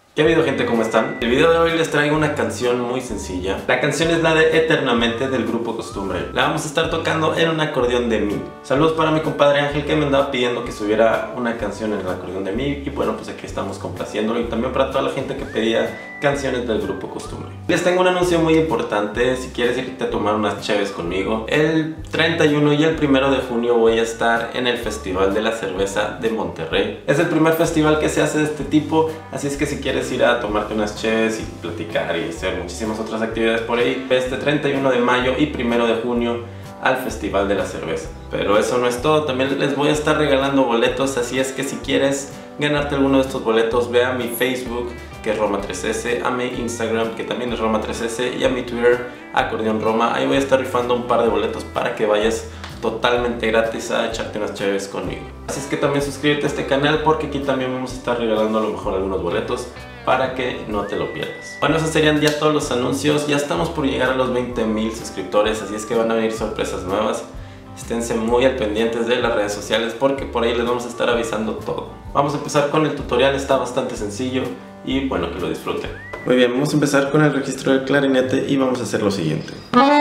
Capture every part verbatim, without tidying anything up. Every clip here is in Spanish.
¿Qué ha habido, gente? ¿Cómo están? El video de hoy les traigo una canción muy sencilla. La canción es la de Eternamente del grupo Costumbre. La vamos a estar tocando en un acordeón de mi. Saludos para mi compadre Ángel, que me andaba pidiendo que subiera una canción en el acordeón de mi. Y bueno, pues aquí estamos complaciéndolo. Y también para toda la gente que pedía canciones del grupo Costumbre. Les tengo un anuncio muy importante. Si quieres irte a tomar unas cheves conmigo, el treinta y uno y el primero de junio voy a estar en el Festival de la Cerveza de Monterrey. Es el primer festival que se hace de este tipo, así es que si quieres ir a tomarte unas cheves y platicar y hacer muchísimas otras actividades por ahí, este treinta y uno de mayo y primero de junio al Festival de la Cerveza. Pero eso no es todo, también les voy a estar regalando boletos, así es que si quieres ganarte alguno de estos boletos, ve a mi Facebook, que es Roma tres ese, a mi Instagram, que también es Roma tres ese, y a mi Twitter, Acordeón Roma. Ahí voy a estar rifando un par de boletos para que vayas totalmente gratis a echarte unas cheves conmigo. Así es que también suscríbete a este canal, porque aquí también vamos a estar regalando a lo mejor algunos boletos para que no te lo pierdas. Bueno, esos serían ya todos los anuncios. Ya estamos por llegar a los veinte mil suscriptores, así es que van a venir sorpresas nuevas. Esténse muy al pendientes de las redes sociales, porque por ahí les vamos a estar avisando todo. Vamos a empezar con el tutorial, está bastante sencillo y bueno, que lo disfruten. Muy bien, vamos a empezar con el registro del clarinete y vamos a hacer lo siguiente.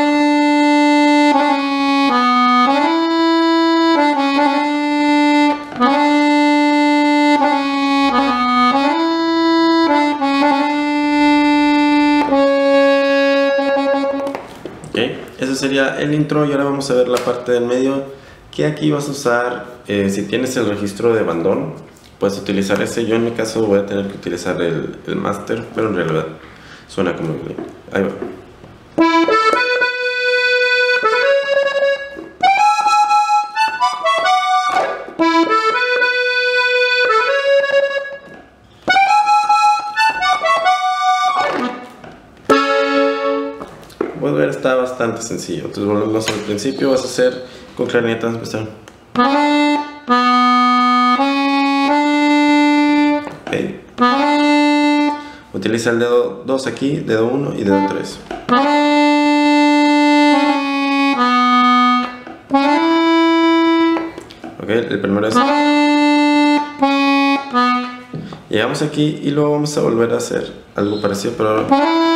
Eso sería el intro y ahora vamos a ver la parte del medio, que aquí vas a usar, eh, si tienes el registro de bandón, puedes utilizar ese. Yo en mi caso voy a tener que utilizar el, el master, pero en realidad suena como el... Ahí va. Puedes ver, está bastante sencillo. Entonces volvemos al principio, vas a hacer con clarinete, vas a empezar. Okay. Utiliza el dedo dos aquí, dedo uno y dedo tres. Ok, el primero es... Llegamos aquí y luego vamos a volver a hacer algo parecido, pero ahora...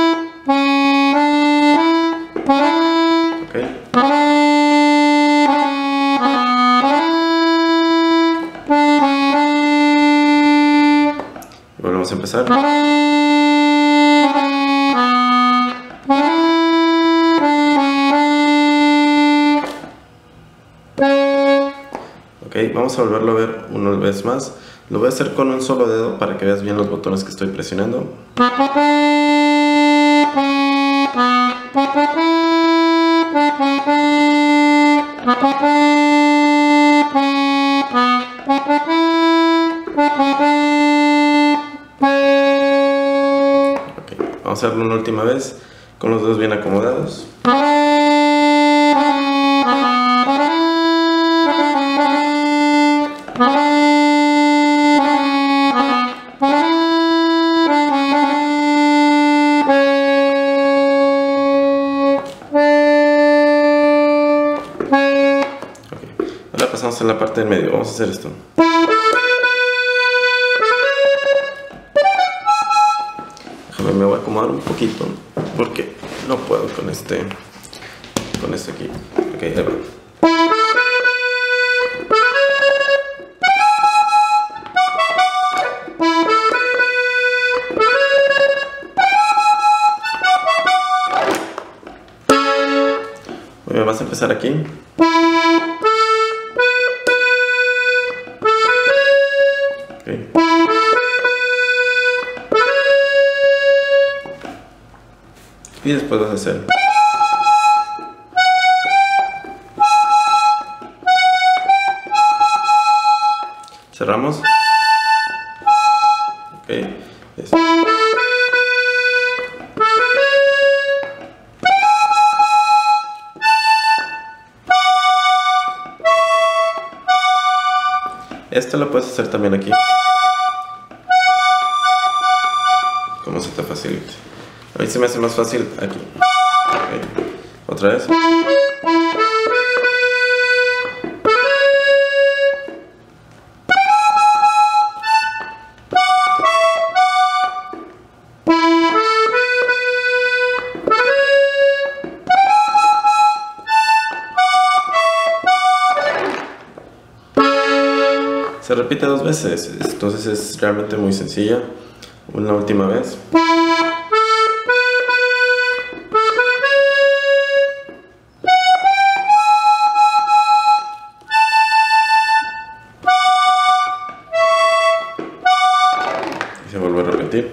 Okay. Y volvemos a empezar. Ok, vamos a volverlo a ver una vez más. Lo voy a hacer con un solo dedo para que veas bien los botones que estoy presionando. Okay, vamos a hacerlo una última vez con los dedos bien acomodados. Pasamos a la parte del medio, vamos a hacer esto. Déjame, me voy a acomodar un poquito porque no puedo con este, con esto aquí. Ok, ahí va. Muy bien, vas a empezar aquí. Okay. Y después vas a hacer. Cerramos. Ok. Yes. Esto lo puedes hacer también aquí, como se te facilite. A mí se me hace más fácil aquí. Okay. Otra vez. repite dos veces, entonces es realmente muy sencilla. Una última vez. Y se vuelve a repetir.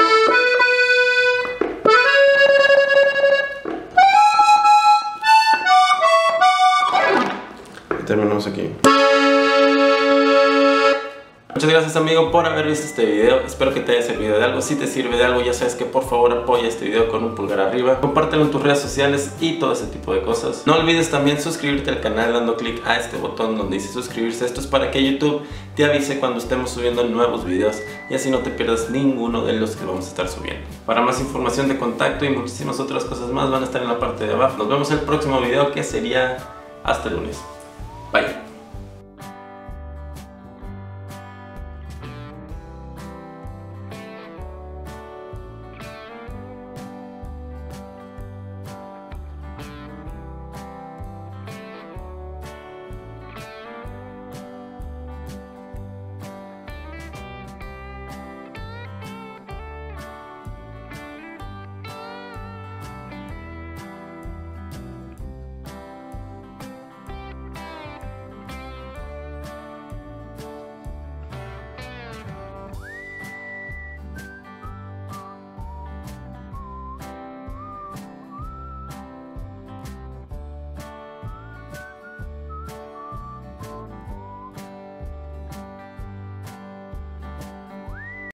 Y terminamos aquí. Muchas gracias, amigo, por haber visto este video. Espero que te haya servido de algo. Si te sirve de algo, ya sabes que por favor apoya este video con un pulgar arriba, compártelo en tus redes sociales y todo ese tipo de cosas. No olvides también suscribirte al canal dando clic a este botón donde dice suscribirse. Esto es para que YouTube te avise cuando estemos subiendo nuevos videos y así no te pierdas ninguno de los que vamos a estar subiendo. Para más información de contacto y muchísimas otras cosas más van a estar en la parte de abajo. Nos vemos en el próximo video, que sería hasta el lunes. Bye.